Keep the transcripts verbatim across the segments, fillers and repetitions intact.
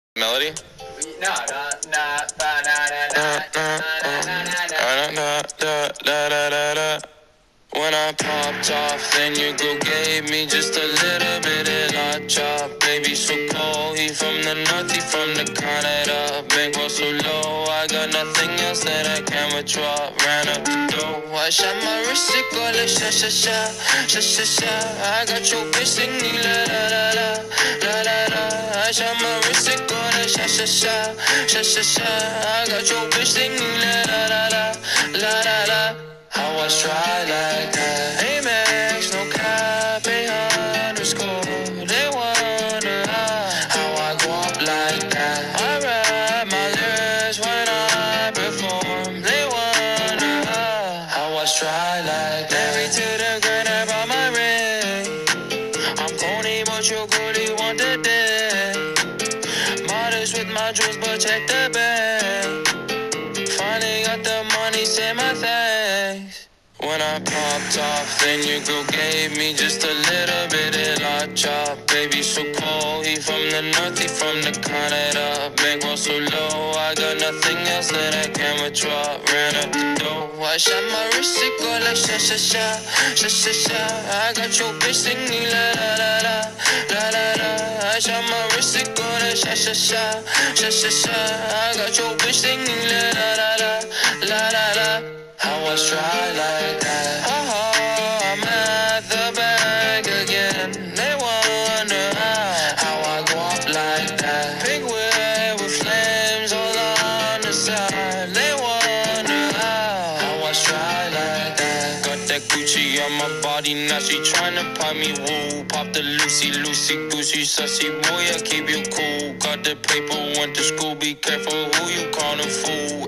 Melody? No, no, no, ba, na, na, na, na, na, na, na, na. When I popped off, then your girl gave me just a little bit of la chop. Baby, so cold, he from the north, he from the Canada. Bankroll so low, I got nothing else that I can withdraw. Ran up the door, I shot my wrist, it go like sha sha sha, sha sha sha. I got your bitch singing la la la la, la la la. I shot my wrist, it go like sha sha sha, sha sha sha. I got your bitch singing la la la la, la la la. I was try like that. Amex, no cap, a underscore. They wonder how I go up like that. I rap my lyrics when I perform. They wonder how I was try like that. Married to the girl that brought my ring. I'm corny, but you're good, you want the dick. Modest with my jewels, but check the bag. Finally got the money, say my thanks. When I popped off, then your girl gave me just a little bit of la chop. Baby, so cold, he from the north, he from the Canada. Bankroll so low, I got nothing else that I can withdraw. Ran up the door, I shot my wrist, it go like sha sha sha, sha sha sha. I got your bitch singing la la la la, la la la. I shot my wrist, it go like sha sha sha, sha sha sha. I got your bitch singing la la la la, la la la. I was try like that. Oh, I'm at the bank again. They wonder how I go up like that. Big wheel with flames all on the side. They wonder how I was try like that. Got that Gucci on my body, now she tryna pop me woo. Pop the Lucy, Lucy, Goosey, sussy boy, I keep you cool. Got the paper, went to school, be careful who you callin' fool.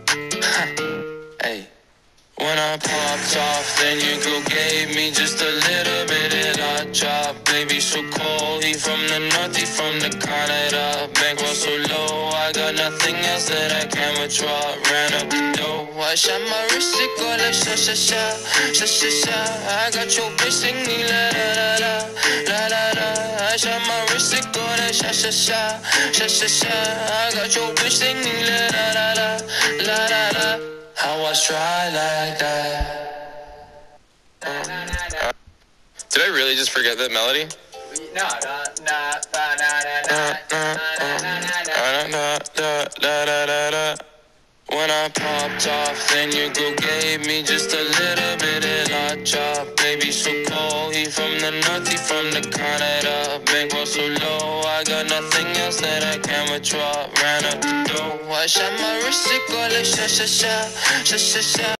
Ay. Hey. When I popped off, then your girl gave me just a little bit of la chop. Baby, so cold, he from the north, he from the Canada. Bankroll so low, I got nothing else that I can withdraw. Ran up the door, I shot my wrist, it go like sha sha sha, sha sha sha. I got your bitch singing la la la la, la la la. I shot my wrist, it go like sha sha sha, sha sha sha. I got your bitch singing la la la la, la la la. I was try like that. Uh, did I really just forget that melody? No, no, no, ba, na, na, na, na. When I popped off, then your girl gave me just a little bit of la chop. Baby, so cold, he from the north, he from the Canada. Bankroll so low, I got nothing else that I can withdraw. Ran up the door, I shot my wrist, it go like sha sha sha, sha sha sha.